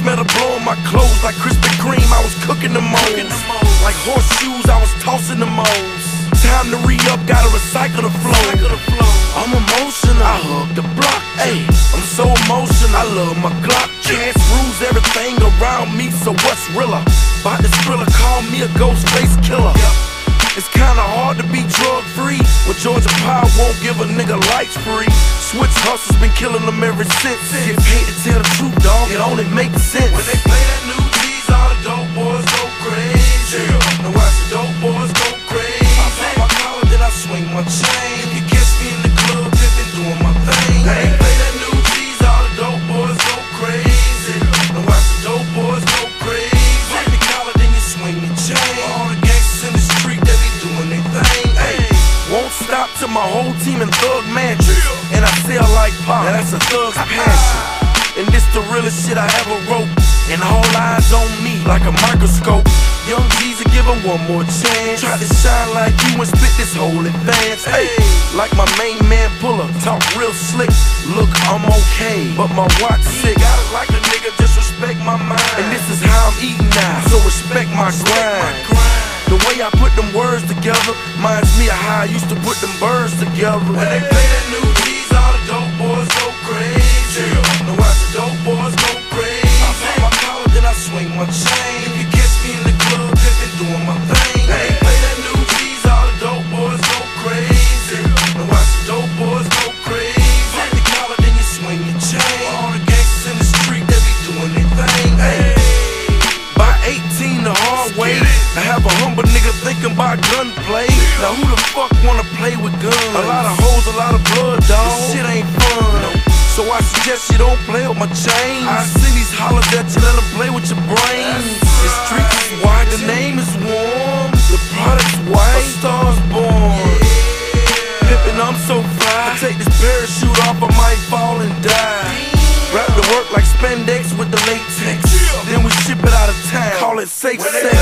smell the blow on my clothes like Krispy Kreme. I was cooking the moles. Like horseshoes, I was tossing the moles. Time to re-up, gotta recycle the flow. I'm emotional, I hug the block. Ayy, I'm so emotional, I love my Glock. Chance rules everything around me, so what's realer? About this thriller, call me a ghost face killer. It's kinda hard to be drug-free when Georgia Power won't give a nigga lights free. Switch hustles been killing them ever since. Get paid to tell the truth, dog, it only makes sense. When they play that new G's, all the dope boys go crazy. Now watch the dope boys go crazy. I pop my collar, then I swing my chain. You can catch me in the club, pimpin', doing my thing. When they play that new G's, all the dope boys go crazy. Now watch the dope boys go crazy. Pop your collar, then you swing your chain. All the gangsters in the street, they be doing their thing. Ay, won't stop till my whole team in Thug Mansion. And I sell like pop, now that's a thug's passion. And this the realest shit I ever wrote. And all eyes on me like a microscope. Young G's will give him one more chance. Try to shine like you and spit this whole advance. Hey, like my main man Puller, talk real slick. Look, I'm okay, but my watch sick. Got it like a nigga, just respect my mind. And this is how I'm eating now, so respect my grind. The way I put them words together reminds me of how I used to put them birds together. When they play that new G's, all the dope boys go crazy. Now watch the dope boys go crazy. I pop my collar, then I swing my chain. You can catch me in the club, pimpin', doing my thing. When they play that new G's, all the dope boys go crazy. Now watch the dope boys go crazy. Pop your collar, then you swing your chain. All the gangsters in the street, they be doing their thing. Hey, by 18 the hard way, I have a humble nigga thinking about gunplay. Now who the fuck wanna play with guns? A lot of hoes, a lot of blood, dawg. This shit ain't fun. So I suggest you don't play with my chain. I see these hollers at you, let them play with your brain. The street is wide, the name is warm. The product's white, a star's born. Pippin', I'm so fly. I take this parachute off, I might fall and die. Wrap the work like spandex with the latex. Then we ship it out of town, call it safe sex.